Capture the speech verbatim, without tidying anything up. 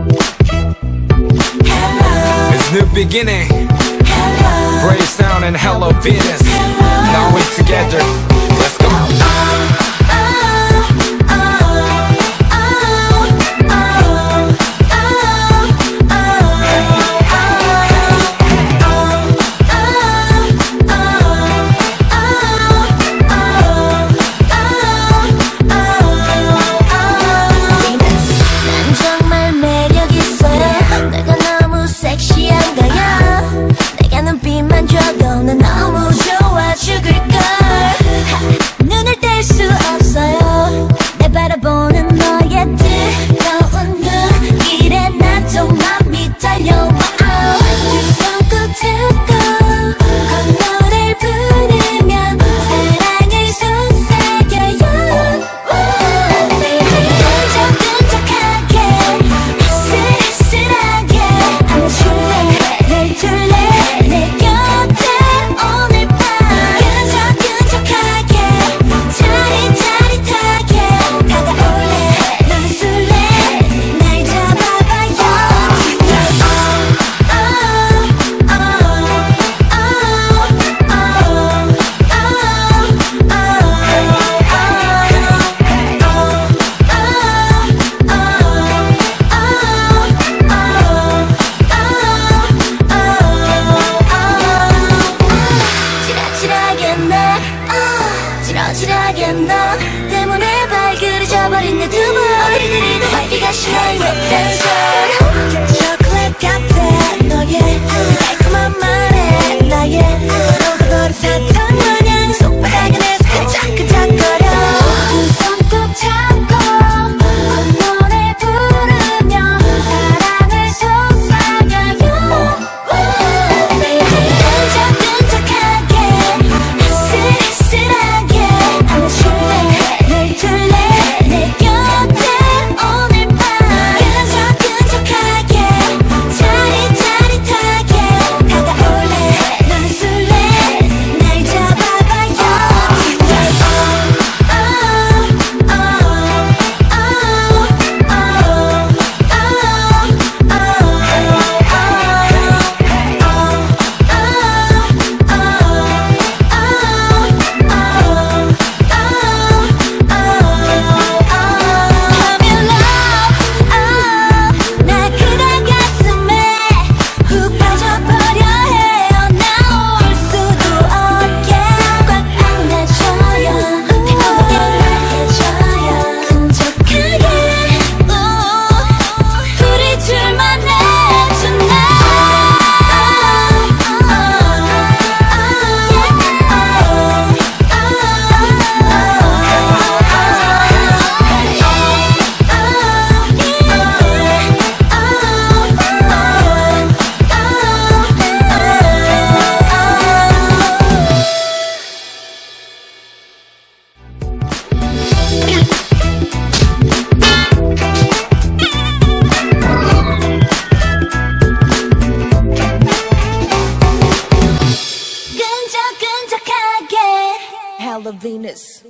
It's new beginning. Brave sound and hello Venus. Now we're together. Let's go. 난 너무 좋아 죽을걸. 눈을 뗄 수 없어요. 날 바라보는 너의 뜨거운 눈길에 나도 맘이 달려와. 두 손 꼭 잡고 콧노래를 부르면 사랑을 속삭여요. 끈적끈적하게 아슬아슬하게 안아줄래 날 둘래 내 곁에 오늘 밤. 끈적끈적하게 짜릿짜릿하게 다가올래 넌 술래 날 잡아봐요. 지라지라하게 나 지러지러하게 너 때문에 발그레져버린 내 두부. 어디를 들이도 화기가 shine with dancer. 초콜릿 같아 너의 달콤한 말에 나의 버릇 사탕 마냥 손바닥에 내서 끈적끈적거려. 두 손 꼭 잡고 콧노래 부르며 사랑을 속삭여요. 끈적끈적하게 아슬아슬하게 안아줄래 날 둘래 내 곁에 오늘 밤. 끈적끈적하게 짜릿짜릿하게 다가올래 넌 술래 날 잡아봐요. I'm in love. 나 그대 가슴에 훅 빠져버려 해요. 나올 수도 없게 꽉 안아줘요. 달콤하게 말해줘요. 끈적하게 우리 둘만의 끈적끈적하게 Hello Venus.